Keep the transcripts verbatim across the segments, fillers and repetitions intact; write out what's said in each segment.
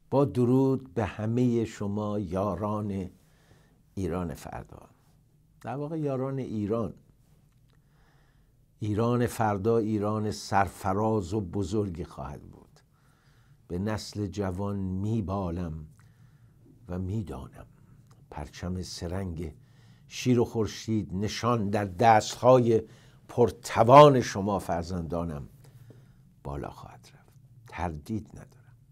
با درود به همه شما یاران ایران فردا، در واقع یاران ایران. ایران فردا ایران سرفراز و بزرگی خواهد بود. به نسل جوان میبالم و میدانم پرچم سرنگ شیر و خورشید نشان در دستهای پرتوان شما فرزندانم بالا خواهد رفت. تردید ندارم.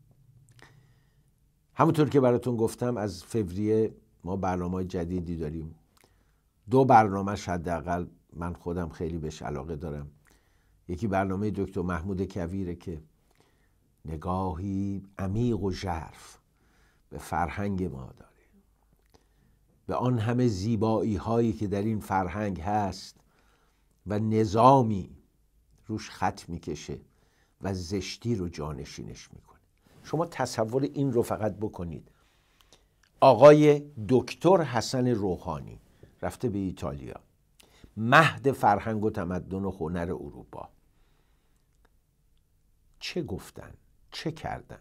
همونطور که براتون گفتم از فوریه ما برنامه جدیدی داریم. دو برنامه حداقل من خودم خیلی بهش علاقه دارم. یکی برنامه دکتر محمود کویره که نگاهی عمیق و ژرف به فرهنگ ما داره، به آن همه زیبایی هایی که در این فرهنگ هست و نظامی روش خط میکشه و زشتی رو جانشینش میکنه. شما تصور این رو فقط بکنید. آقای دکتر حسن روحانی رفته به ایتالیا، مهد فرهنگ و تمدن و هنر اروپا. چه گفتن؟ چه کردن؟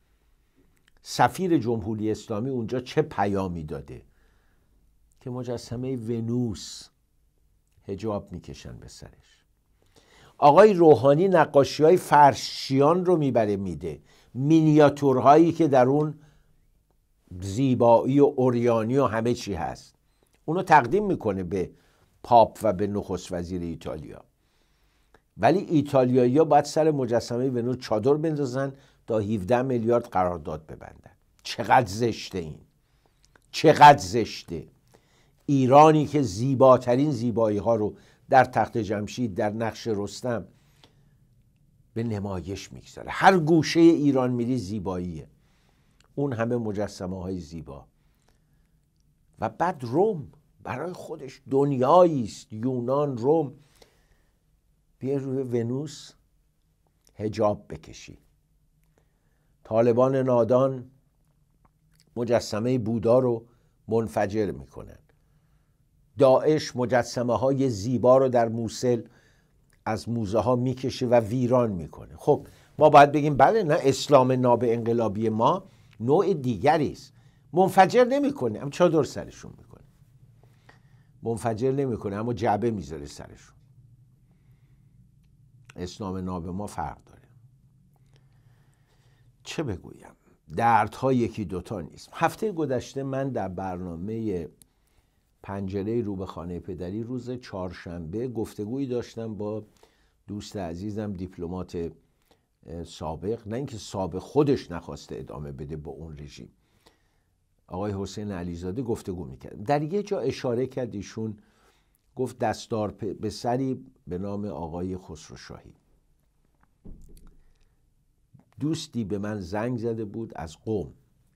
سفیر جمهوری اسلامی اونجا چه پیامی داده که مجسمه ونوس حجاب میکشن به سرش. آقای روحانی نقاشی های فرشیان رو میبره میده، مینیاتورهایی که در اون زیبایی و اوریانی و همه چی هست اونو تقدیم میکنه به پاپ و به نخست وزیر ایتالیا. ولی ایتالیایی‌ها باید سر مجسمه ونوس چادر بندازن تا هفده میلیارد قرارداد ببندن. چقدر زشته این، چقدر زشته. ایرانی که زیباترین زیبایی ها رو در تخت جمشید، در نقش رستم به نمایش میگذاره. هر گوشه ایران میری زیباییه، اون همه مجسمه های زیبا. و بعد روم برای خودش دنیایی است، یونان، روم. بیا روی ونوس حجاب بکشی. طالبان نادان مجسمه بودا رو منفجر میکنن. داعش مجسمه های زیبا رو در موصل از موزه ها میکشه و ویران میکنه. خب ما باید بگیم بله، نه، اسلام ناب انقلابی ما نوع دیگری است. منفجر نمیکنه اما چادر سرشون میکنه. منفجر نمیکنه اما جعبه میذاره سرشون. اسلام ناب ما فرق داره. چه بگویم؟ دردها یکی دوتا نیست. هفته گذشته من در برنامه پنجره رو به خانه پدری روز چهارشنبه گفتگویی داشتم با دوست عزیزم، دیپلمات سابق. نه اینکه سابق خودش نخواسته ادامه بده با اون رژیم، آقای حسین علیزاده گفتگو میکرد. در یه جا اشاره کرد، ایشون گفت دستار به سری به نام آقای خسروشاهی. دوستی به من زنگ زده بود از قم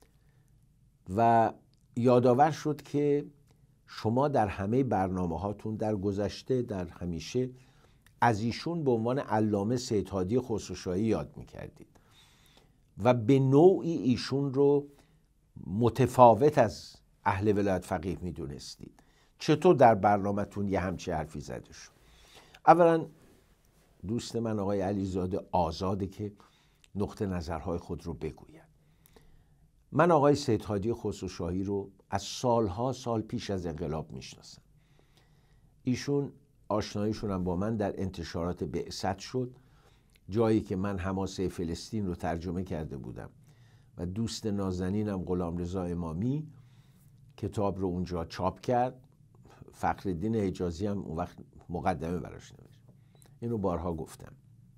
و یادآور شد که شما در همه برنامه هاتون در گذشته، در همیشه از ایشون به عنوان علامه سیدهادی خسروشاهی یاد میکردید و به نوعی ایشون رو متفاوت از اهل ولایت فقیه میدونستید. چطور در برنامه‌تون یه همچه حرفی زده شد؟ اولا دوست من آقای علیزاده آزاده که نقطه نظرهای خود رو بگوید. من آقای سیدهادی خسروشاهی رو از سالها سال پیش از انقلاب میشناسم. ایشون آشناییشون هم با من در انتشارات بعثت شد، جایی که من حماسه فلسطین رو ترجمه کرده بودم و دوست نازنینم غلامرضا امامی کتاب رو اونجا چاپ کرد. فخرالدین حجازی هم اون وقت مقدمه براش نوشت. اینو بارها گفتم.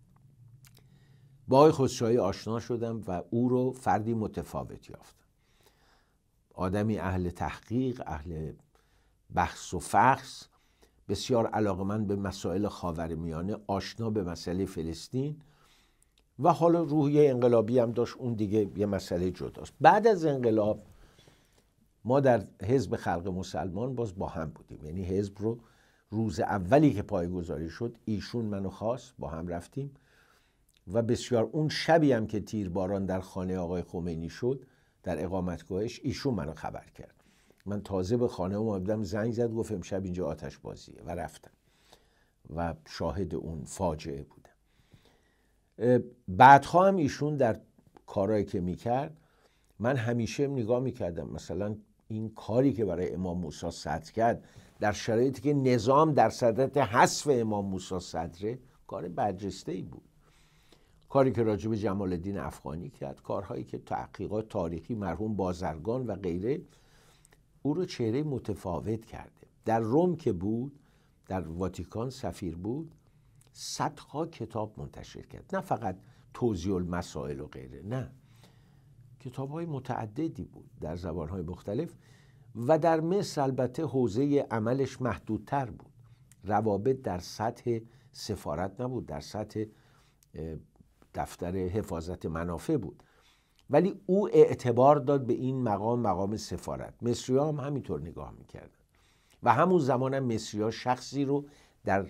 با آقای خسروشاهی آشنا شدم و او رو فردی متفاوت یافتم. آدمی اهل تحقیق، اهل بحث و فحص، بسیار علاقه‌مند به مسائل خاورمیانه، آشنا به مسئله فلسطین و حالا روحیه انقلابی هم داشت. اون دیگه یه مسئله جداست. بعد از انقلاب ما در حزب خلق مسلمان باز با هم بودیم. یعنی حزب رو روز اولی که پایه‌گذاری شد ایشون منو خواست، با هم رفتیم و بسیار اون شبی هم که تیرباران در خانه آقای خمینی شد در اقامتگاهش، ایشون منو خبر کرد. من تازه به خانه اومدم، زنگ زد گفت امشب اینجا آتش بازیه و رفتم و شاهد اون فاجعه بودم. بعدها هم ایشون در کارهایی که میکرد من همیشه نگاه میکردم مثلا این کاری که برای امام موسی صدر کرد در شرایطی که نظام در صدد حذف امام موسی صدره، کار برجسته‌ای بود. کاری که راجب جمال الدین افغانی کرد، کارهایی که تحقیقات تاریخی مرحوم بازرگان و غیره او رو چهره متفاوت کرده. در روم که بود، در واتیکان سفیر بود، صدها کتاب منتشر کرد، نه فقط توضیح المسائل و غیره، نه، کتاب‌های متعددی بود در زبان‌های مختلف. و در مصر البته حوزه عملش محدودتر بود، روابط در سطح سفارت نبود، در سطح دفتر حفاظت منافع بود، ولی او اعتبار داد به این مقام، مقام سفارت. مصری‌ها هم همینطور نگاه می‌کردن و همون زمان هم مصری‌ها شخصی رو در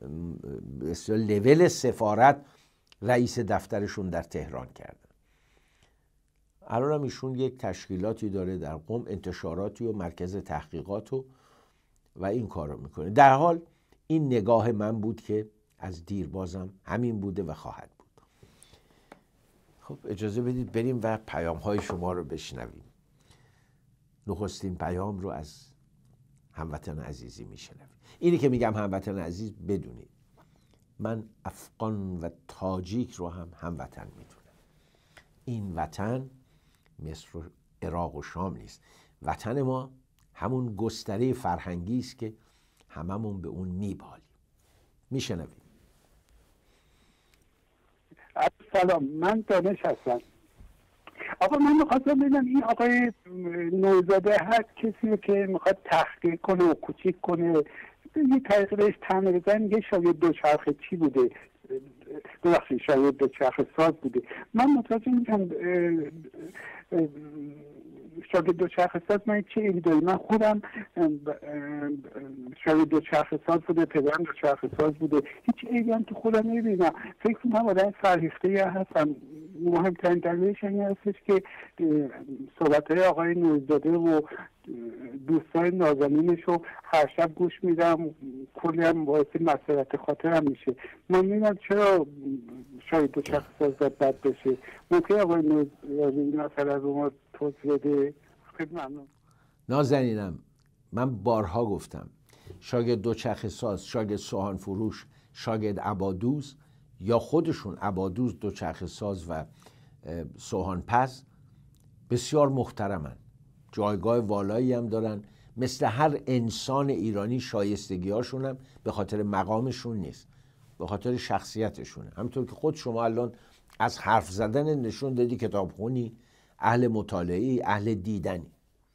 لول سفارت رئیس دفترشون در تهران کردن. الان هم ایشون یک تشکیلاتی داره در قم، انتشاراتی و مرکز تحقیقات و و این کار رو میکنه. در حال این نگاه من بود که از دیربازم همین بوده و خواهد بود. خب اجازه بدید بریم و پیام های شما رو بشنویم. نخستین پیام رو از هموطن عزیزی میشنویم. اینی که میگم هموطن عزیز بدونید من افغان و تاجیک رو هم هموطن میدونم. این وطن مصر و عراق و شام نیست. وطن ما همون گستره فرهنگی است که هممون به اون میبالیم. میشنویم. سلام، من دانش هستم. آقا من میخواستم ببینم این آقای نوزاده هر کسی که میخواد تحقیق کنه و کوچیک کنه یه طریقه بهش تنه بزن، یه شاید دوچرخه چی بوده، ببخشید شاید دوچرخه ساز بوده. من متوجه میشم شاید دوچرخه ساز من چه ایدی داری. من خودم شاید دوچرخه ساز بوده، پدرم دوچرخه ساز بوده، هیچ ایدی هم تو خودم نمیبینم. فکر کنم آدم فرهیخته هستم. مهمترین دلیلش این هستش که صحبت‌های آقای نوزاده و دوستای نازنینش رو هر شب گوش میدم، کلی هم باعث مسرت خاطرم میشه. من میدونم چرا شاید دوچرخه ساز بد بشه. ممکن آقای نوزاده این اثر از اون توضیح بده؟ خیلی ممنون. نازنینم، من بارها گفتم شاگرد دوچرخه ساز، شاگرد سوهان فروش، شاگرد عبادوز یا خودشون عبادوز، دوچرخه ساز و سوهان پز بسیار محترمن، جایگاه والایی هم دارن، مثل هر انسان ایرانی شایستگی هاشون هم به خاطر مقامشون نیست، به خاطر شخصیتشونه. همینطور که خود شما الان از حرف زدن نشون دادی کتابخونی، اهل مطالعه‌ای، اهل دیدنی.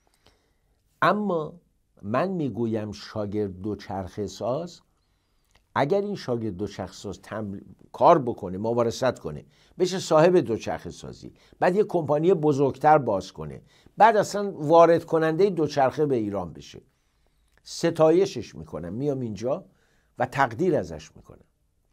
اما من میگویم شاگرد دوچرخه ساز، اگر این شاگرد دوچرخه ساز تم... کار بکنه، ممارست کنه، بشه صاحب دوچرخه سازی، بعد یه کمپانی بزرگتر باز کنه، بعد اصلا وارد کننده دوچرخه به ایران بشه، ستایشش میکنم، میام اینجا و تقدیر ازش میکنم،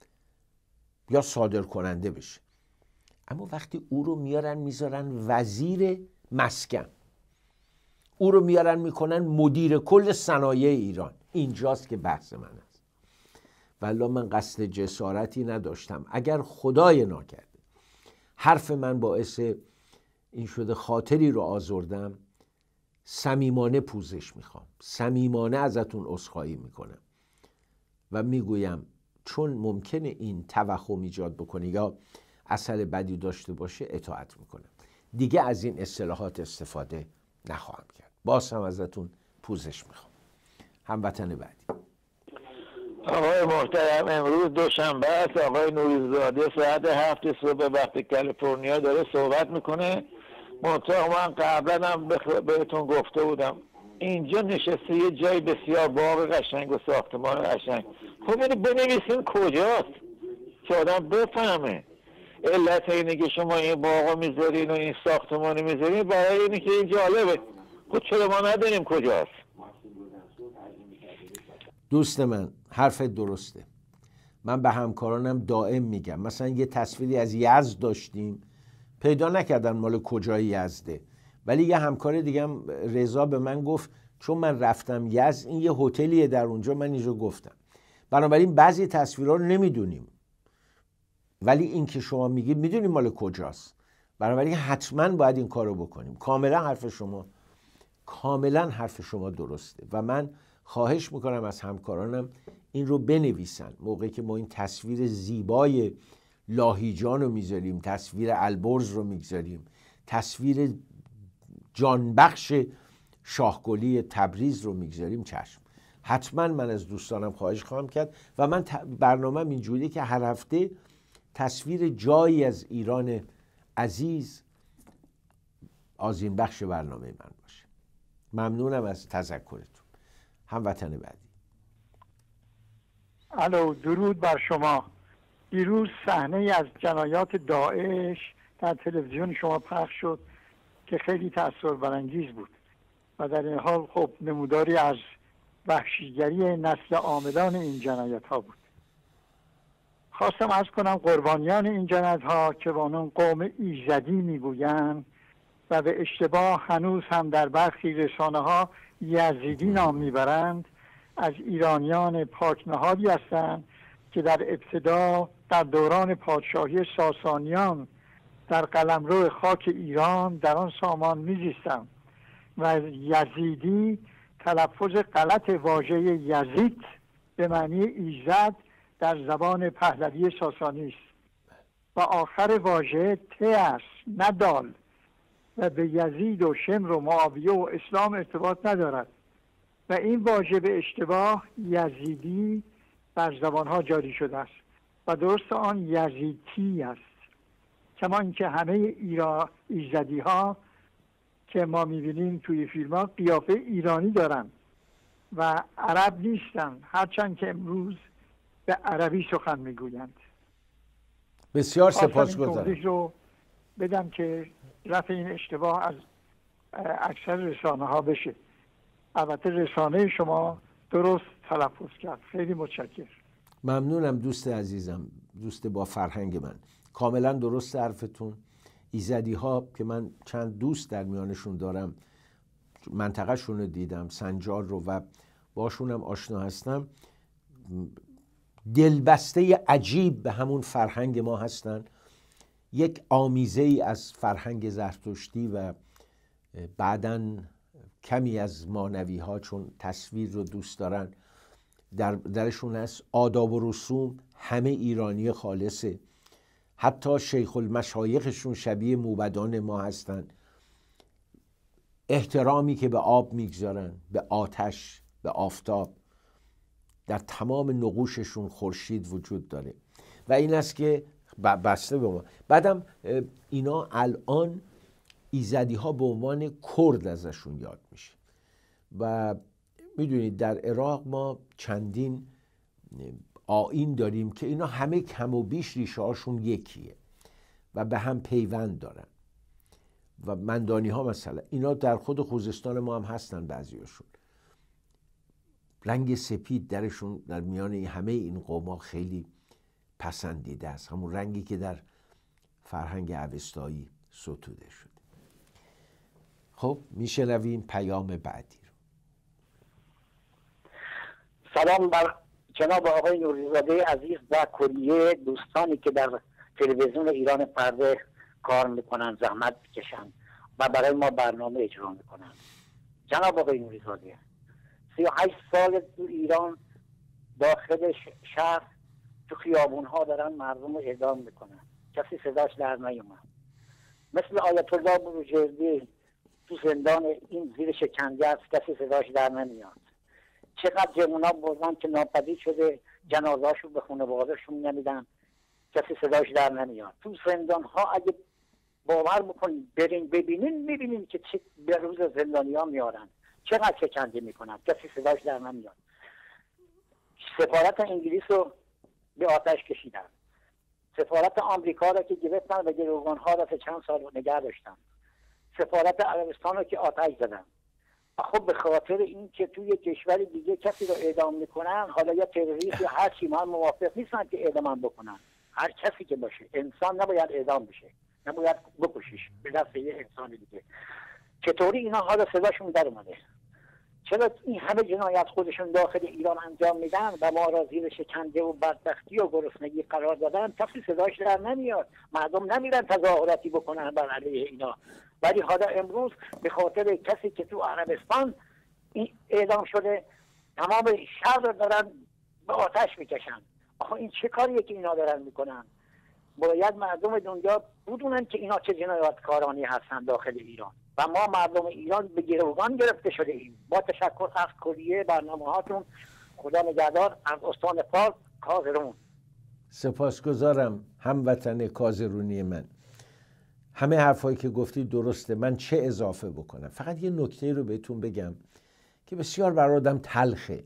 یا صادر کننده بشه. اما وقتی او رو میارن میذارن وزیر مسکن، او رو میارن میکنن مدیر کل صنایع ایران، اینجاست که بحث من است. والله من قصد جسارتی نداشتم. اگر خدای ناکرده حرف من باعث این شده خاطری رو آزردم، صمیمانه پوزش میخوام، صمیمانه ازتون عذرخواهی میکنم و میگویم چون ممکنه این توهم ایجاد بکنه یا اثر بدی داشته باشه اطاعت میکنم، دیگه از این اصطلاحات استفاده نخواهم کرد. باز هم ازتون پوزش میخوام. هموطن بعدی. آقای محترم، امروز دوشنبه است. آقای نوریزاده ساعت هفت صبح وقت کالیفرنیا داره صحبت میکنه. منتها من قبلا هم بهتون گفته بودم اینجا نشسته یه جای بسیار باغ قشنگ و ساختمان قشنگ. خب اینو بنویسین کجاست که آدم بفهمه. علت اینه که شما این باغو میذارین و این ساختمانو میذارین برای اینه که این جالبه. خب چرا ما نداریم کجاست؟ دوست من حرفت درسته. من به همکارانم دائم میگم، مثلا یه تصویری از یزد داشتیم، پیدا نکردن مال کجای یزده، ولی یه همکار دیگه هم رضا به من گفت چون من رفتم یزد این یه هتلیه در اونجا، من اینجا گفتم. بنابراین بعضی تصویرها رو نمیدونیم، ولی این که شما میگید میدونیم مال کجاست بنابراین حتما باید این کار رو بکنیم. کاملا حرف شما کاملا حرف شما درسته و من خواهش میکنم از همکارانم این رو بنویسن. موقعی که ما این تصویر زیبای لاهیجان رو میذاریم، تصویر البرز رو میذاریم، تصویر جانبخش شاهگلی تبریز رو میگذاریم، چشم، حتما من از دوستانم خواهش خواهم کرد و من برنامه‌م اینجوریه که هر هفته تصویر جایی از ایران عزیز آذین بخش برنامه من باشه. ممنونم از تذکرتون. هموطن بعدی. الو، درود بر شما. دیروز صحنه از جنایات داعش در تلویزیون شما پخش شد که خیلی تأثیر برانگیز بود و در این حال خب نموداری از وحشیگری نسل عاملان این جنایت ها بود. خواستم عرض کنم قربانیان این جنایت ها که با آنون قوم ایزدی میگویند و به اشتباه هنوز هم در برخی رسانه ها یزیدی نام میبرند، از ایرانیان پاکنهادی هستند که در ابتدا در دوران پادشاهی ساسانیان در قلمرو خاک ایران در آن سامان میزیستند و یزیدی تلفظ غلط واژه یزید به معنی ایزد در زبان پهلوی ساسانی است و آخر واژه ت است نه دال و به یزید و شمر و معاویه و اسلام ارتباط ندارد و این واژه به اشتباه یزیدی بر زبانها جاری شده است و درست آن یزیدی است. کما اینکه همه ایرا ایزدی ها که ما میبینیم توی فیلم ها قیافه ایرانی دارن و عرب نیستن، هرچند که امروز به عربی سخن میگویند. بسیار سپاسگزارم. رو بدم که رفع این اشتباه از اکثر رسانه ها بشه. البته رسانه شما درست تلفظ کرد. خیلی متشکرم. ممنونم دوست عزیزم، دوست با فرهنگ من. کاملا درست حرفتون. ایزدی ها که من چند دوست در میانشون دارم، منطقه شون رو دیدم، سنجار رو، و باشونم آشنا هستم، دلبسته عجیب به همون فرهنگ ما هستن. یک آمیزه ای از فرهنگ زرتشتی و بعداً کمی از مانوی ها، چون تصویر رو دوست دارن، در درشون هست. آداب و رسوم همه ایرانی خالصه، حتی شیخ المشایخشون شبیه موبدان ما هستن. احترامی که به آب میگذارن، به آتش، به آفتاب، در تمام نقوششون خورشید وجود داره و این است که بسته به ما. بعدم اینا الان ایزدی ها به عنوان کرد ازشون یاد میشه و میدونید در عراق ما چندین آیین داریم که اینا همه کم و بیش ریشه هاشون یکیه و به هم پیوند دارن و مندانی ها مثلا اینا در خود خوزستان ما هم هستن. بعضیاشون رنگ سپید درشون در میان همه این قوم خیلی پسندیده است، همون رنگی که در فرهنگ اوستایی ستوده شده. خب میشنویم پیام بعدی رو. سلام بر جناب آقای نوری‌زاده عزیز و کلیه دوستانی که در تلویزیون ایران پرده کار میکنن، زحمت میکشن و برای ما برنامه اجرا میکنن. جناب آقای نوری‌زاده، سی و هشت سال تو ایران داخل شهر تو خیابون ها دارن مردم رو اعدام میکنن، کسی صداش در نیومد. مثل آیت الله بروجردی تو زندان این زیر شکنجه است، کسی صداش در نمیاد. چقدر جوونا بردن که ناپدید شده، جنازه‌اشو به خانواده‌شون نمیدن، کسی صداش در نمیاد. تو زندان ها اگه باور بکنید برین ببینین میبینین که چه به روز زندانی ها میارن، چقدر شکنجه میکنن، کسی صداش در نمیاد. سفارت انگلیس رو به آتش کشیدن، سفارت آمریکا را که گرفتن و گروگانها را که چند سال نگه داشتن، سفارت عربستان را که آتش زدن. خب به خاطر این که توی کشور دیگه کسی رو اعدام میکنن، حالا یا تروریست یا هر چی، ما موافق نیستن که اعدام بکنن. هر کسی که باشه انسان نباید اعدام بشه، نباید بکشیش به دست یه انسان دیگه. چطوری اینا حالا صداشون در اومده؟ چرا این همه جنایت خودشون داخل ایران انجام میدن و ما را زیر شکنجه و بدبختی و گرسنگی قرار دادن؟ کسی صداش در نمیاد، مردم نمیرن تظاهراتی بکنن بر علیه اینا. ولی حالا امروز به خاطر کسی که تو عربستان این اعدام شده تمام شهر رو دارن به آتش میکشن. آخه این چه کاریه که اینا دارن میکنن؟ باید مردم دنیا بدونن که اینا چه جنایتکارانی هستن داخل ایران و ما مردم ایران به گروگان گرفته شده ایم. با تشکر از کلیه برنامه هاتون. خدا نگهدار. از استان فارس، کازرون. سپاسگزارم هموطن کازرونی من. همه حرفایی که گفتی درسته. من چه اضافه بکنم؟ فقط یه نکته رو بهتون بگم که بسیار برای آدم تلخه.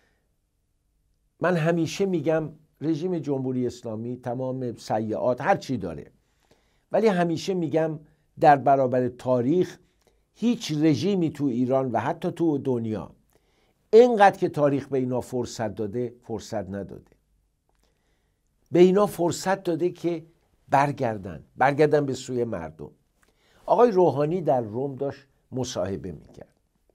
من همیشه میگم رژیم جمهوری اسلامی تمام سیئات هر چی داره، ولی همیشه میگم در برابر تاریخ هیچ رژیمی تو ایران و حتی تو دنیا اینقدر که تاریخ به اینا فرصت داده فرصت نداده. به اینا فرصت داده که برگردن برگردن به سوی مردم. آقای روحانی در روم داشت مصاحبه میکرد،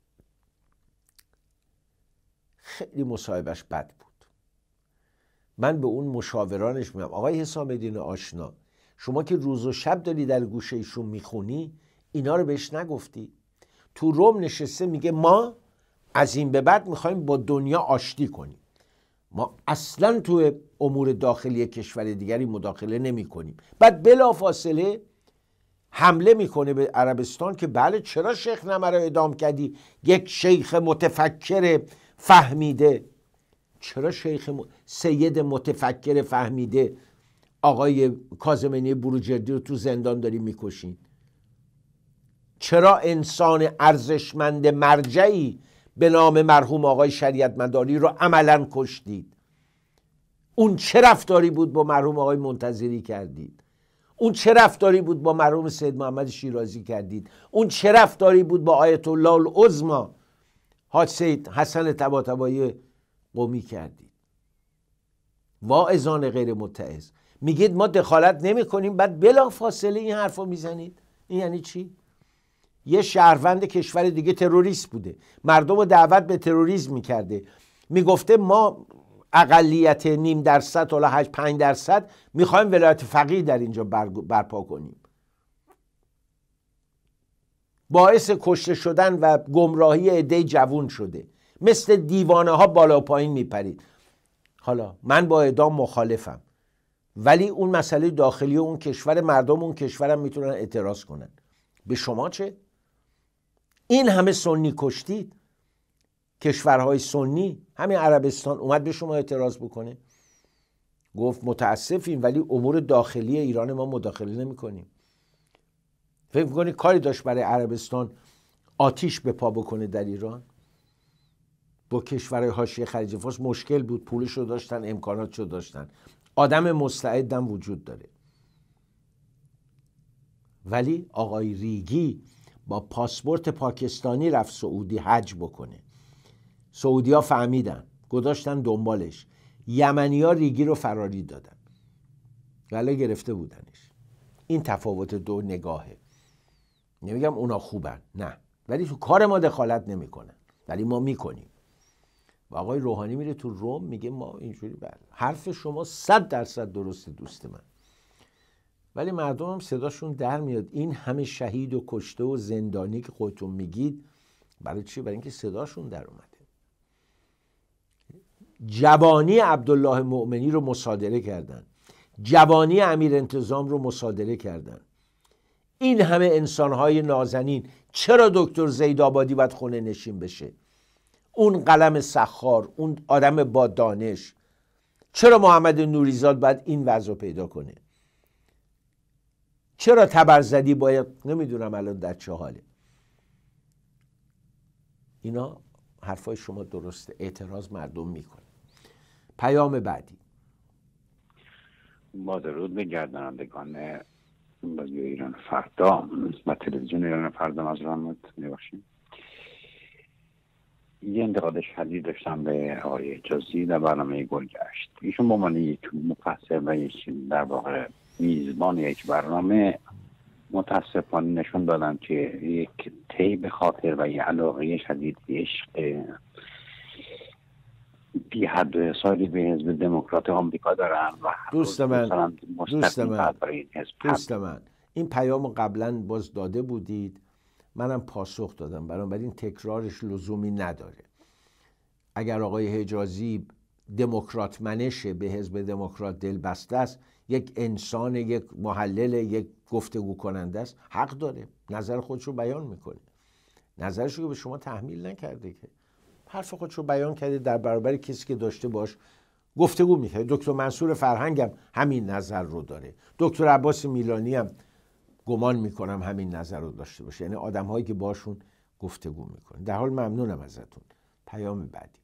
خیلی مصاحبهش بد بود. من به اون مشاورانش میگم آقای حسام الدین آشنا، شما که روز و شب داری در گوشه ایشون میخونی، اینا رو بهش نگفتی؟ تو روم نشسته میگه ما از این به بعد میخوایم با دنیا آشتی کنیم، ما اصلا تو امور داخلی کشور دیگری مداخله نمی کنیم. بعد بلافاصله حمله میکنه به عربستان که بله چرا شیخ نمره رو اعدام کردی؟ یک شیخ متفکر فهمیده. چرا شیخ م... سید متفکر فهمیده آقای کاظمی بروجردی رو تو زندان داری میکشین؟ چرا انسان ارزشمند مرجعی به نام مرحوم آقای شریعت مداری رو عملاً کشتید؟ اون چه رفتاری بود با مرحوم آقای منتظری کردید؟ اون چه رفتاری بود با مرحوم سید محمد شیرازی کردید؟ اون چه رفتاری بود با آیت الله العظما حاج سید حسن طباطبایی قمی کردید؟ واعظان غیر متعظ میگید ما دخالت نمی کنیم، بعد بلا فاصله این حرف رو میزنید. این یعنی چی؟ یه شهروند کشور دیگه تروریست بوده، مردم رو دعوت به تروریسم میکرده، میگفته ما اقلیت نیم درصد تا هشت پنج درصد میخوایم ولایت فقیه در اینجا برپا کنیم. باعث کشته شدن و گمراهی عده جوون شده، مثل دیوانه ها بالا پایین میپرید. حالا من با اعدام مخالفم، ولی اون مسئله داخلی اون کشور، مردم اون کشورم میتونن اعتراض کنن. به شما چه؟ این همه سنی کشتید، کشورهای سنی، همین عربستان اومد به شما اعتراض بکنه؟ گفت متاسفیم ولی امور داخلی ایران ما مداخله نمی کنیم. فکر می‌کنی کاری داشت برای عربستان آتیش به پا بکنه در ایران؟ با کشورهای حاشیه خلیج فارس مشکل بود، پولشو داشتن، امکاناتشو داشتن، آدم مستعدم وجود داره. ولی آقای ریگی با پاسپورت پاکستانی رفت سعودی حج بکنه. سعودی ها فهمیدن، گذاشتن دنبالش. یمنی ها ریگی رو فراری دادن ولی گرفته بودنش. این تفاوت دو نگاهه. نمیگم اونا خوبن، نه، ولی تو کار ما دخالت نمیکنن، ولی ما میکنیم. و آقای روحانی میره تو روم میگه ما اینجوری. بله حرف شما صد درصد درسته دوست من، ولی مردم هم صداشون در میاد. این همه شهید و کشته و زندانی که خودتون میگید برای چی؟ برای اینکه صداشون در اومده. جوانی عبدالله مؤمنی رو مصادره کردن، جوانی امیر انتظام رو مصادره کردن. این همه انسانهای نازنین، چرا دکتر زیدآبادی باید خونه نشین بشه؟ اون قلم سخار، اون آدم با دانش، چرا محمد نوریزاد باید این وضع پیدا کنه؟ چرا تبرزدی باید، نمیدونم الان در چه حاله؟ اینا حرفای شما درسته، اعتراض مردم میکنه. پیام بعدی. با درود به گردانندگان رادیو ایران فردا و تلویزیون ایران فردا، از رحمت میباشیم. یه انتقاد شدید داشتم به آقای حجازی در برنامه گلگشت. ایشون به عنوان یک مفسر و یک در واقع میزبان یک برنامه متاسفانه نشون دادن که یک طیب خاطر و یک علاقه شدید به عشق بی حد و حصاری به حزب دموکرات آمریکا دارن و دوست من دوست من دوست من من این پیام قبلا باز داده بودید، منم پاسخ دادم، بنابراین تکرارش لزومی نداره. اگر آقای حجازی دموکرات منشه، به حزب دموکرات دل بسته است، یک انسان، یک محلل، یک گفتگو کننده است، حق داره نظر خودش رو بیان میکنه. نظرش رو به شما تحمیل نکرده، که حرف خودش رو بیان کرده در برابر کسی که داشته باش گفتگو میکرده. دکتر منصور فرهنگ هم همین نظر رو داره، دکتر عباس میلانی هم گمان میکنم همین نظر رو داشته باشه، یعنی آدم هایی که باشون گفتگو میکنه. در حال ممنونم ازتون. پیام بعدی.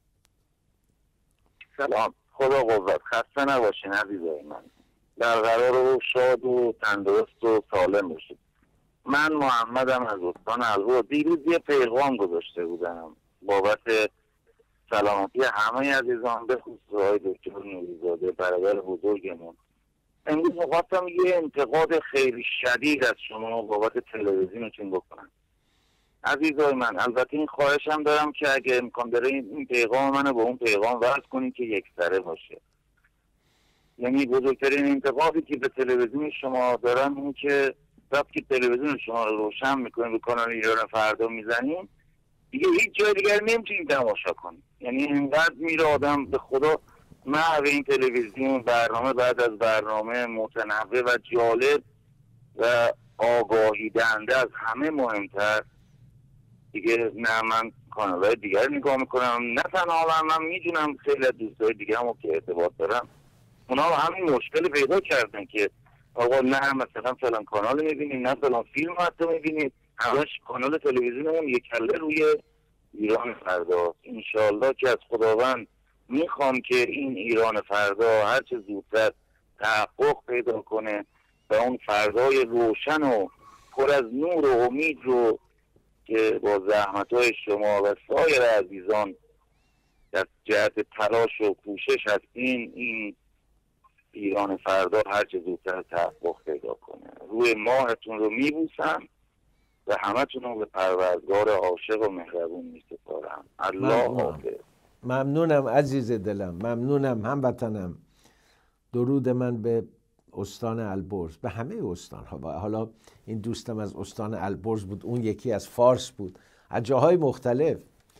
سلام، خدا قوت، خسته نباشین عزیزای من، در قرار و شاد و تندرست و سالم باشید. من محمدم از استان البرز. دیروز یه پیغام گذاشته بودم بابت سلامتی همه عزیزان، به خصوص آقای دکتر نوری‌زاده برادر بزرگمون. امروز می‌خواستم یه انتقاد خیلی شدید از شما بابت تلویزیونتون بکنم. عزیزای من، البته این خواهشم دارم که اگه امکان داره این پیغام منو با اون پیغام وصل کنید که یک سره باشه. یعنی بزرگترین انتقادی که به تلویزیون شما دارم اینه که وقتی تلویزیون شما رو روشن میکنید، به کانال ایران فردا میزنید، دیگه هیچ جای دیگر نمیتونید تماشا کنید. یعنی اینقدر میره آدم به خدا محو این تلویزیون، برنامه بعد از برنامه متنوع و جالب و آگاهی دهنده از همه مهمتر. دیگه نه من کانال‌های دیگر نگاه میکنم، نه تنها من, من میدونم خیلی از دوستای دیگه هم که ارتباط دارم اونا همین مشکل پیدا کردن که آقا نه مثلا فلان کانال میبینید، نه فلان فیلم حتی میبینید، همش کانال تلویزیونمون یک کله روی ایران فردا. انشالله که از خداوند میخوام که این ایران فردا هرچه زودتر تحقق پیدا کنه و اون فردای روشن و پر از نور و امید رو که با زحمت‌های شما و سایر عزیزان در جهت تلاش و کوشش هستین، این ایران فردا هرچه زودتر تحقق پیدا کنه. روی ماهتون رو میبوسم و همتون رو به پروردگار عاشق و مهربون میسپارم. الله حافظ. ممنونم عزیز دلم، ممنونم هموطنم. درود من به استان البرز، به همه استان ها. حالا این دوستم از استان البرز بود، اون یکی از فارس بود، از جاهای مختلف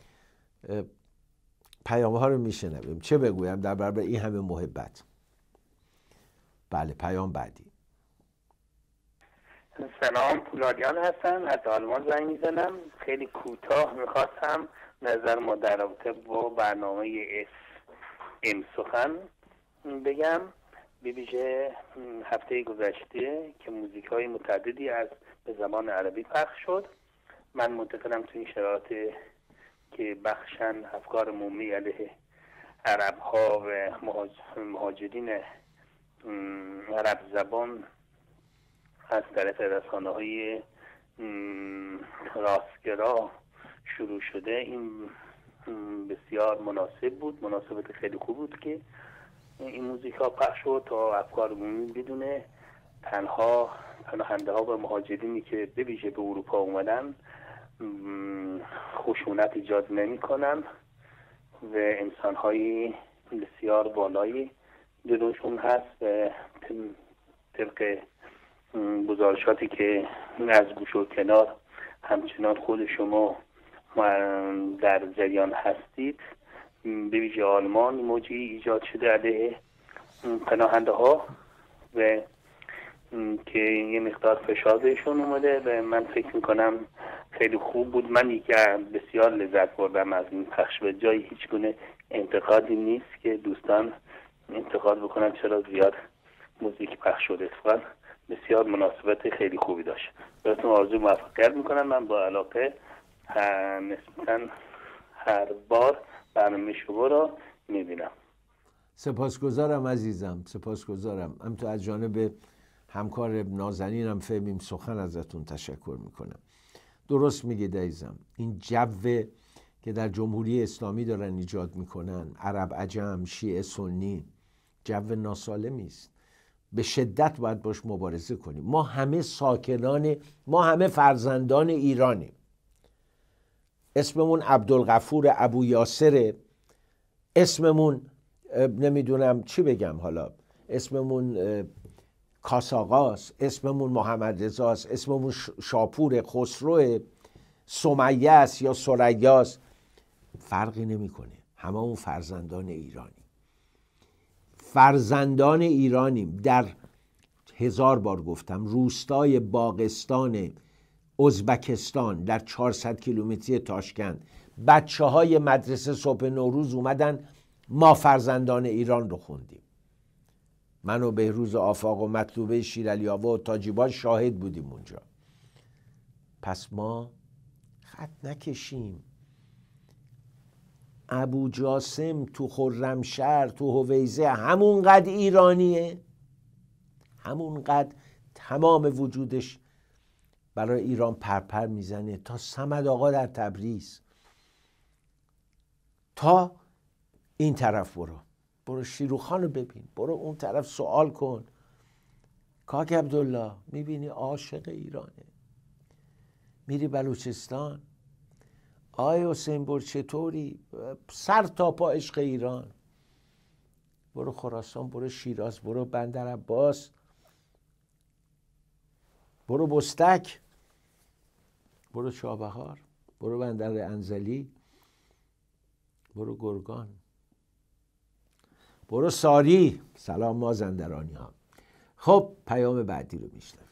پیام ها رو میشنویم. چه بگویم در برابر این همه محبت. بله، پیام بعدی. سلام، پولادیان هستم، از آلمان زنگ میزنم. خیلی کوتاه میخواستم نظر ما در رابطه با برنامه اس ام سخن بگم. به ویژه هفته گذشته که موزیک های متعددی از به زبان عربی پخش شد، من معتقدم تو این شرایط که بخشن افکار مومی علیه عرب ها و مهاجرین عرب زبان از طرف رسانه های راستگرا شروع شده، این بسیار مناسب بود، مناسبت خیلی خوب بود که این موزیک ها پخش شد تا افکار عمومی بدونه تنها پناهنده ها و مهاجرینی که به ویژه به اروپا اومدن خشونت ایجاد نمی کنن و انسان های بسیار بالایی جلوشون هست و طبق گزارشاتی که از گوش و کنار همچنان خود شما در جریان هستید، به ویژه آلمان موجی ایجاد شده علیه پناهنده ها و که یه مقدار فشار بهشون اومده و من فکر میکنم خیلی خوب بود. من یکی بسیار لذت بردم از این پخش و جای هیچ گونه انتقادی نیست که دوستان انتقاد بکنن چرا زیاد موزیک پخش شده. اتفاقا بسیار مناسبت خیلی خوبی داشت. براتون آرزوی موفقیت میکنم. من با علاقه نسبتاً هر بار برنامه شما را میبینم. سپاسگزارم عزیزم، سپاسگزارم. همینطور از جانب همکار نازنینم فهمیم سخن ازتون تشکر میکنم. درست میگید عزیزم، این جو که در جمهوری اسلامی دارن ایجاد میکنن، عرب عجم، شیعه سنی، جو ناسالمی است به شدت باید باش مبارزه کنیم. ما همه ساکنان، ما همه فرزندان ایرانیم. اسممون عبدالغفور ابو یاسره، اسممون نمیدونم چی بگم، حالا اسممون کاساغاست، اسممون محمد رضاست، اسممون شاپور، خسرو، سمیه است یا ثریاست، فرقی نمیکنه. همه اون فرزندان ایرانیم. فرزندان ایرانیم. در هزار بار گفتم روستای باغستان ازبکستان در چهارصد کیلومتری تاشکند بچه های مدرسه صبح نوروز اومدن ما فرزندان ایران رو خوندیم. من و بهروز آفاق و مطلوبه شیرالیاوه و تاجیبان شاهد بودیم اونجا. پس ما خط نکشیم. ابو جاسم تو خرمشهر تو هویزه همونقدر ایرانیه، همونقدر تمام وجودش برای ایران پرپر میزنه، تا صمد آقا در تبریز، تا این طرف برو برو شیروخان رو ببین، برو اون طرف سوال کن. کاک عبدالله میبینی عاشق ایرانه. میری بلوچستان، آی حسین بر چطوری؟ سر تا پا عشق ایران. برو خراسان، برو شیراز، برو بندر عباس، برو بستک، برو چابهار، برو بندر انزلی، برو گرگان، برو ساری. سلام مازندرانی ها. خب پیام بعدی رو میشنویم.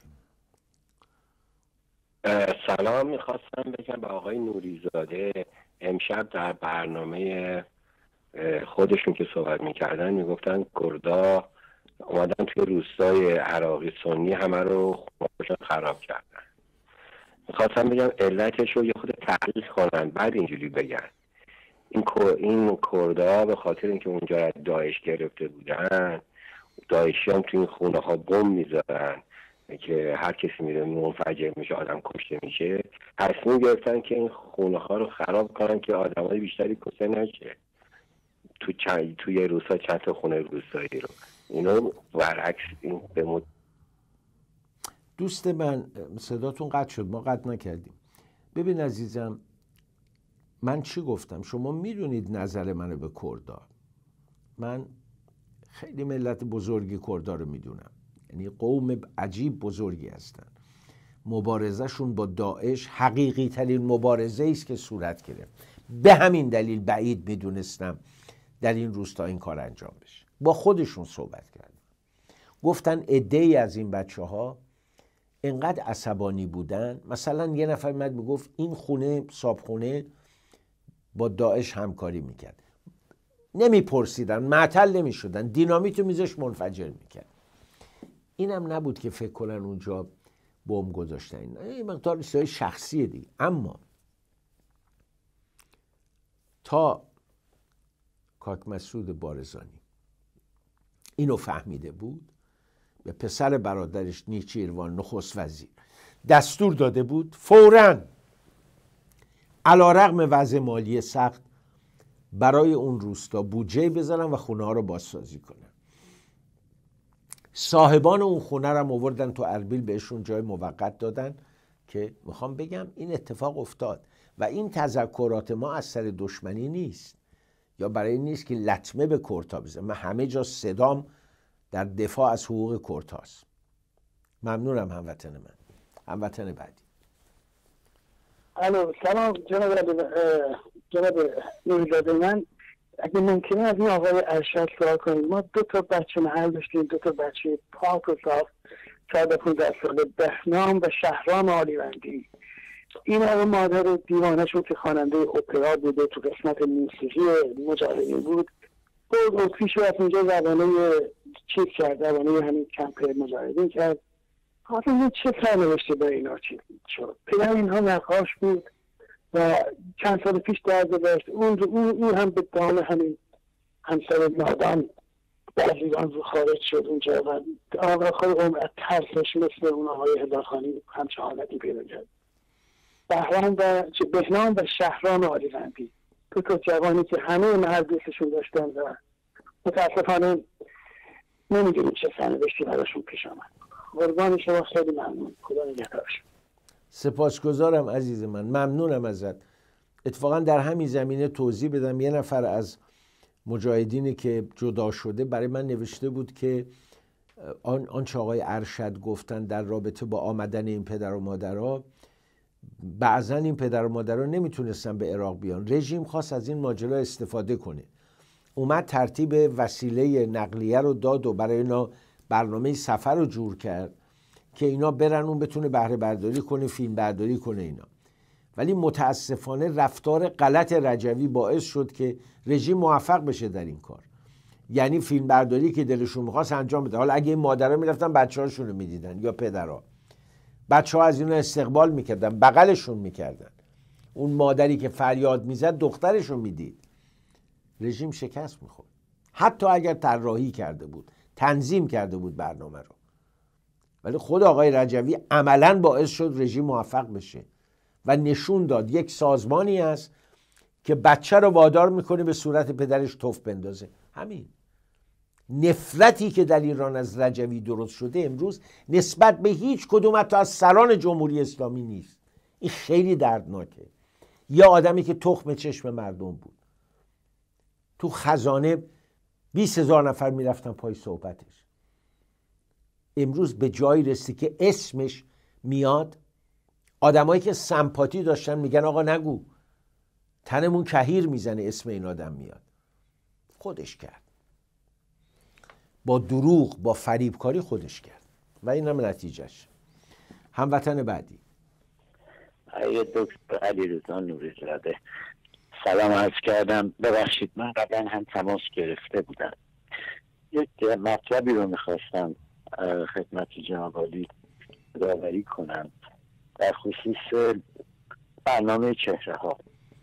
سلام، میخواستم بگم به آقای نوریزاده، امشب در برنامه خودشون که صحبت میکردن میگفتن کردا اومدن توی روستای عراقی سنی همه رو خونه‌شون خراب کردن. میخواستم بگم علتش رو یه خود تحلیل کنن بعد اینجوری بگن. این این کردا به خاطر اینکه اونجا داعش گرفته بودن، داعشی هم توی این خونه ها بم میذارن که هر کسی میره منفجر میشه، آدم کشته میشه. تصمیم گرفتن که این خونه ها رو خراب کنن که آدمای بیشتری کشته نشه. تو چند توی روستا چند تا خونه روستایی رو اینو برعکس این به مد... دوست من صداتون قطع شد، ما قطع نکردیم. ببین عزیزم، من چی گفتم؟ شما میدونید نظر منو به کردا. من خیلی ملت بزرگی کردا رو میدونم، یعنی قوم عجیب بزرگی هستن. مبارزهشون با داعش حقیقی ترین مبارزه است که صورت گرفت. به همین دلیل بعید میدونستم در این روستا این کار انجام بشه. با خودشون صحبت کردم، گفتن عده‌ای از این بچه ها اینقدر عصبانی بودن. مثلا یه نفر میاد میگفت این خونه صابخونه با داعش همکاری میکرد. نمیپرسیدن، معطل نمیشدن، دینامیتو میذاش منفجر میکرد. اینم نبود که فکر کنن اونجا بمب گذاشتن. این مقدار چیزای شخصیه دیگه. اما تا کاک مسعود بارزانی اینو فهمیده بود، به پسر برادرش نیچیروان نخست وزیر دستور داده بود فوراً علیرغم وضع مالی سخت برای اون روستا بودجه بذارن و خونه ها رو بازسازی کنن. صاحبان اون خونه رو هم آوردن تو اربیل، بهشون جای موقت دادن که میخوام بگم این اتفاق افتاد. و این تذکرات ما از سر دشمنی نیست یا برای این نیست که لطمه به کردها بزنم. من همه جا صدام در دفاع از حقوق کردهاست. ممنونم هموطن من. هموطن بعدی. الو سلام جناب جناب نوریزاده، من اگه ممکنه از این آقای ارشد سوال کنید. ما دو تا بچه محل داشتیم، دو تا بچه پاک و صاف، چهارده پانزده ساله، بهنام و شهرام عالیوندی. این آقا مادر دیوانه‌شون که خواننده اپرا بوده، تو قسمت موسیقی مجاهدین بود، بود و پیش از اینجا زبانه چیز کرد، زبانه همین کمپ مجاهدین کرد. حالا این چه سرنوشته با اینا چی شد؟ پدر اینها نقاش بود و چند سال پیش درد داشت. اون اون اون هم به دام همین همسر نادان در ایران خارج شد اونجا و آقا خود عمر ترسش مثل اون آقای هزارخانی همچه حالتی پیدا کرد. بهرام و بهنام و شهرام عالیوندی، دو تا جوانی که همه محل دوستشون داشتن و متاسفانه نمیدونیم چه سرنوشتی براشون پیش آمد. قربان شما، خیلی ممنون. خدا نگهدارش. سپاسگزارم عزیز من، ممنونم ازت. اتفاقا در همین زمینه توضیح بدم، یه نفر از مجاهدینی که جدا شده برای من نوشته بود که آن آنچه آقای ارشد گفتن در رابطه با آمدن این پدر و مادرها، بعضا این پدر و مادرها نمیتونستن به عراق بیان، رژیم خواست از این ماجرا استفاده کنه، اومد ترتیب وسیله نقلیه رو داد و برای اینا برنامه سفر رو جور کرد که اینا برن اون بتونه بهره برداری کنه، فیلم برداری کنه اینا. ولی متاسفانه رفتار غلط رجوی باعث شد که رژیم موفق بشه در این کار. یعنی فیلم برداری که دلشون میخواست انجام بده. حالا اگه این مادرها میرفتن بچه هاشون رو میدیدن یا پدرها، بچه ها از اینا استقبال میکردن، بغلشون میکردن. اون مادری که فریاد میزد دخترشون میدید. رژیم شکست میخورد. حتی اگر طراحی کرده بود، تنظیم کرده بود برنامه رو، ولی خود آقای رجوی عملاً باعث شد رژیم موفق بشه و نشون داد یک سازمانی است که بچه رو وادار میکنه به صورت پدرش توف بندازه. همین نفرتی که در ایران از رجوی درست شده امروز نسبت به هیچ کدوم حتی از سران جمهوری اسلامی نیست. این خیلی دردناکه. یا آدمی که تخم چشم مردم بود، تو خزانه بیست هزار نفر میرفتن پای صحبتش، امروز به جایی رسید که اسمش میاد، آدمایی که سمپاتی داشتن میگن آقا نگو، تنمون کهیر میزنه اسم این آدم میاد. خودش کرد، با دروغ، با فریبکاری خودش کرد و این هم نتیجهش. هموطن بعدی. آیه دکتر علیرضا نوری‌زاده، سلام عرض کردم. ببخشید من قبلا هم تماس گرفته بودم، یک مطلبی رو میخواستم خدمت جناب عالی یادآوری کنم در خصوص برنامه چهره ها.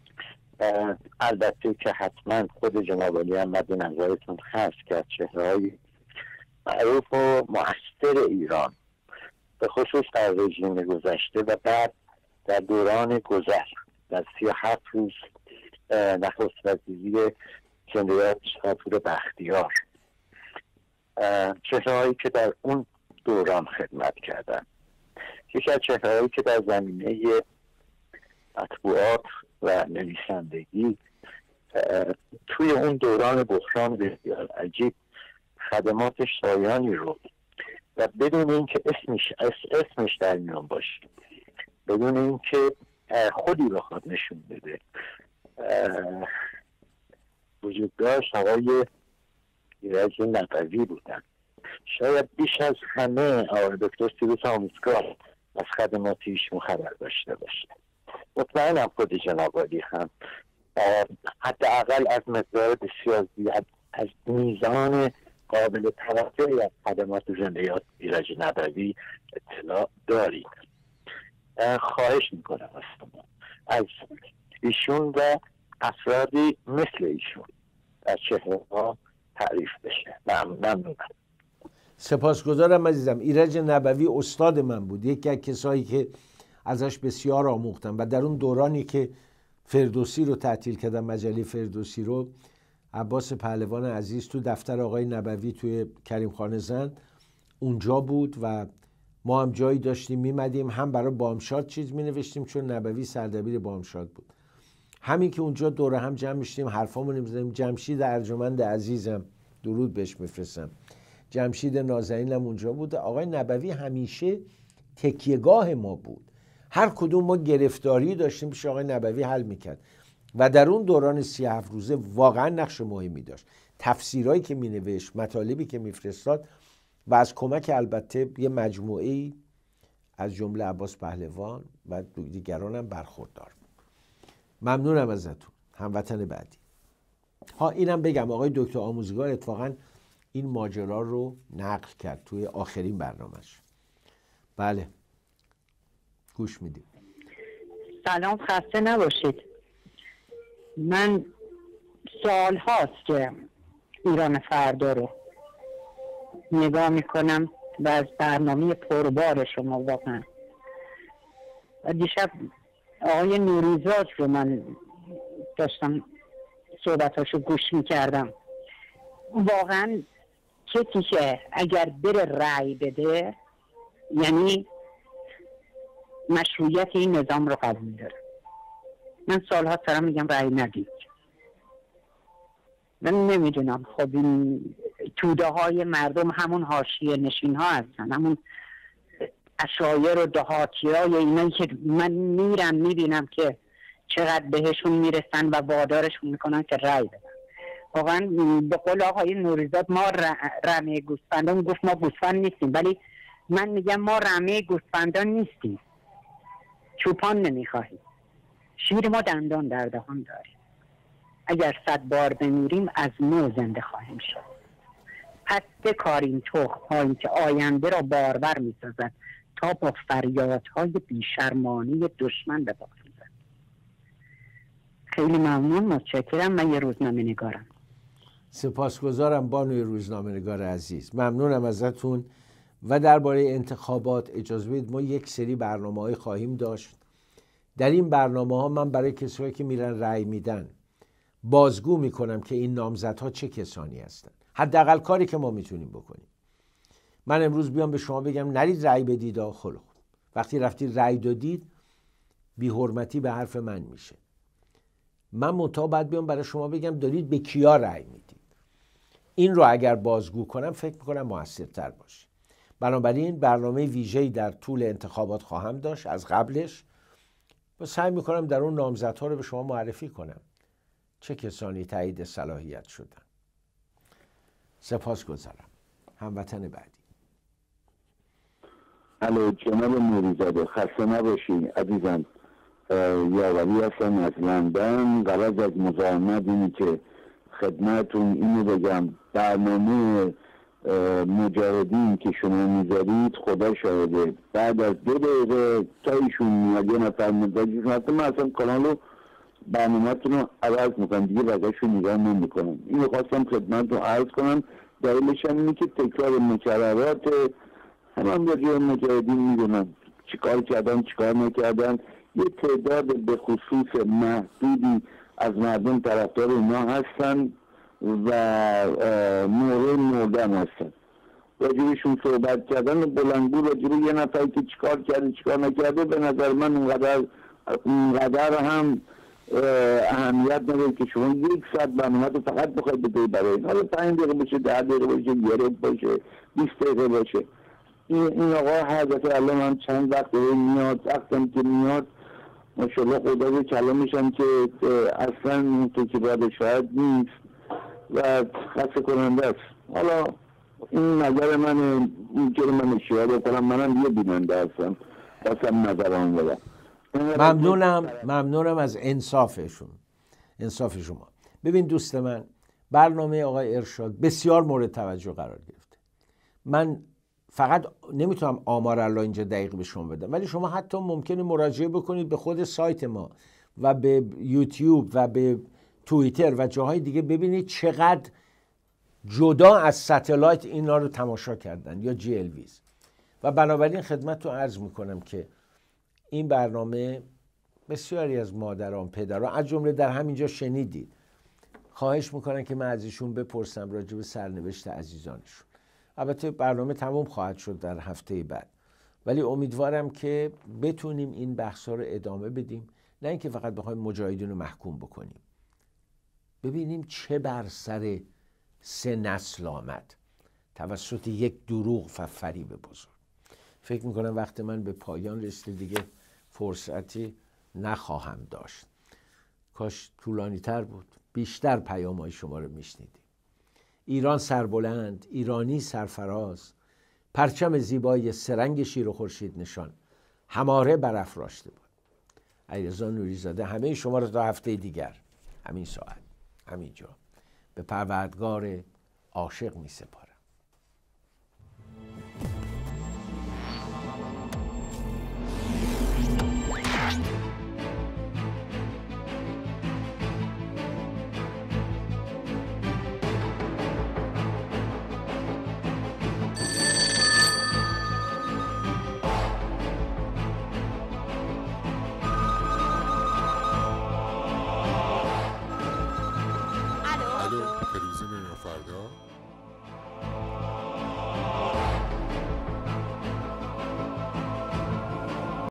البته که حتما خود جناب عالی هم مد نظرتون هست که چهره های معروف و مؤثر ایران به خصوص در رژیم گذشته و بعد در دوران گذر در سی و هفت روز نخست وزیری جنرال شاپور بختیار، چهره‌هایی که در اون دوران خدمت کردن، یکی از چهره‌هایی که در زمینه مطبوعات و نویسندگی توی اون دوران بحران بسیار عجیب خدمات شایانی رو و بدون اینکه اسمش اسمش در میان باشه، بدون اینکه خودی بخواد نشون بده وجود داشت، آقای ایرج نبوی بودن. شاید بیش از همه آقای دکتر سیروس آموزگار از خدمات ایشون خبر داشته باشه. مطمئنم خود جناب عالی هم حداقل از مقدار بسیار زیاد از میزان قابل توجهی از خدمات زندگی ایرج نبوی اطلاع دارید. خواهش میکنم از شما از ایشون و افرادی مثل ایشون در چهره ها تعریف بشه. ممنونم. سپاسگزارم عزیزم. ایرج نبوی استاد من بود، یکی از کسایی که ازش بسیار آموختم و در اون دورانی که فردوسی رو تعطیل کردم، مجله فردوسی رو، عباس پهلوان عزیز تو دفتر آقای نبوی توی کریم خانه زند اونجا بود و ما هم جایی داشتیم میمدیم، هم برای بامشاد چیز می نوشتیم چون نبوی سردبیر بامشاد بود. همین که اونجا دوره هم جمع میشتیم حرفامون میزدیم. جمشید ارجمند عزیزم، درود بهش میفرستم، جمشید نازنینم اونجا بود. آقای نبوی همیشه تکیهگاه ما بود. هر کدوم ما گرفتاری داشتیم پیش آقای نبوی حل میکرد و در اون دوران سی و هفت روزه واقعا نقش مهمی داشت. تفسیرهایی که مینوشت، مطالبی که میفرستاد و از کمک البته یه مجموعه‌ای از جمله عباس پهلوان و دیگران هم برخوردار. ممنونم ازتون. هموطن بعدی. ها اینم بگم آقای دکتر آموزگار اتفاقا این ماجرا رو نقل کرد توی آخرین برنامهش. بله گوش میدیم. سلام، خسته نباشید. من سال هاست که ایران فردا رو نگاه میکنم و از برنامه پربار شما واقعا. دیشب آقای نوریزاد رو من داشتم صحبتاشو گوش میکردم، واقعا کسی که اگر بره رأی بده یعنی مشروعیت این نظام رو قبول داره. من سالها سرم میگم رأی ندید. من نمیدونم، خب این توده های مردم همون حاشیه نشین ها هستن، همون عشایر و دهاتی های اینایی که من میرم میبینم که چقدر بهشون میرسن و وادارشون میکنن که رأی بدن. واقعا به قول آقای نوریزاد ما رمه گوسفندان، گفت ما گوسفند نیستیم، ولی من میگم ما رمه گوسفندان نیستیم، چوپان نمیخواهیم، شیر ما دندان در دهان داریم، اگر صد بار بمیریم از نو زنده خواهیم شد. پس بکاریم تخم‌هایی که آینده را بارور میسازد تا با فریادهای بیشرمانه دشمن بباریم. خیلی ممنون، متشکرم. من یه روزنامه نگارم. سپاسگزارم بانوی روزنامه نگار عزیز، ممنونم ازتون. و درباره انتخابات اجازه بدید ما یک سری برنامه‌های خواهیم داشت. در این برنامه‌ها من برای کسایی که میرن رأی میدن بازگو میکنم که این نامزدها چه کسانی هستن، حداقل کاری که ما میتونیم بکنیم. من امروز بیام به شما بگم نرید رأی بدید، آخه وقتی رفتید رأی دادید بی حرمتی به حرف من میشه. من منتها بعد بیام برای شما بگم دارید به کیا رأی میدید. این رو اگر بازگو کنم فکر میکنم موثرتر باشه. بنابراین برنامه ویژه‌ای در طول انتخابات خواهم داشت از قبلش و سعی میکنم در اون نامزدها رو به شما معرفی کنم چه کسانی تایید صلاحیت شدن. سپاسگزارم. هموطن بعدی. الو جناب نوریزاده، خسته نباشی عزیزم. یاوری هستم از لندن. غرض از مزاحمت اینی که خدمتون اینو بگم، برنامه مجاهدین که شما میذارید خدا شاهده بعد از دو دقیقه تا ایشون میاد یه نفر مزاجشون هست من اصلا کانالو برنامه‌تون رو عوض میکنم، دیگه وضعشو نگاه نمیکنم. اینو خواستم خدمتتون عرض کنم. دلیلش هم اینه که تکرار مکررات همه راجع به مجاهدین میدونم چیکار کردن چیکار نکردن. یه تعداد به خصوص محدودی از مردم طرفدار اینا هستن و مورد مردن هستن. راجبشون صحبت کردن بلندگو راجب یه نفر که چیکار کرده چیکار نکرده به نظر من اونقدر اونقدر هم اهمیت نداره که شما یک ساعت برنامه رو فقط بخواید بدهید برای این. حالا پنج دقیقه باشه، ده دقیقه باشه، یه روز باشه، بیست دقیقه باشه. این, این آقا هر دفعه الان هم چند وقت میاد، وقتم که میاد ماشاءالله خدا به کلامشم که اصلا اون تو که باید شاید نیست و خسته کننده است. حالا این نظر من اینکه من اشاره بکنم، منم یه بیننده هستم خواستم نظرم بدم. ممنونم ممنونم از انصافشون انصاف شما. ببین دوست من، برنامه آقای ارشاد بسیار مورد توجه قرار گرفته. من فقط نمیتونم آمار الله اینجا دقیق به شما بدم، ولی شما حتی ممکنه مراجعه بکنید به خود سایت ما و به یوتیوب و به توییتر و جاهای دیگه ببینید چقدر جدا از ستلایت اینا رو تماشا کردن یا جی ال ویز. و بنابراین خدمت رو عرض میکنم که این برنامه بسیاری از مادران پدران از جمله در همینجا شنیدید خواهش میکنن که من از ایشون بپرسم راجع به سرنوشت عزیزانشون. البته برنامه تموم خواهد شد در هفته بعد، ولی امیدوارم که بتونیم این بحثا رو ادامه بدیم، نه اینکه فقط بخوایم مجاهدین رو محکوم بکنیم. ببینیم چه بر سر سه نسل آمد توسط یک دروغ و فریب بزرگ. فکر میکنم وقت من به پایان رسیده، دیگه فرصتی نخواهم داشت. کاش طولانی تر بود، بیشتر پیام‌های شما رو میشنیدیم. ایران سربلند، ایرانی سرفراز، پرچم زیبای سرنگ شیر و خورشید نشان هماره برافراشته بود. علیرضا نوریزاده همه شما رو تا هفته دیگر همین ساعت همین جا به پروردگار عاشق می سپارم.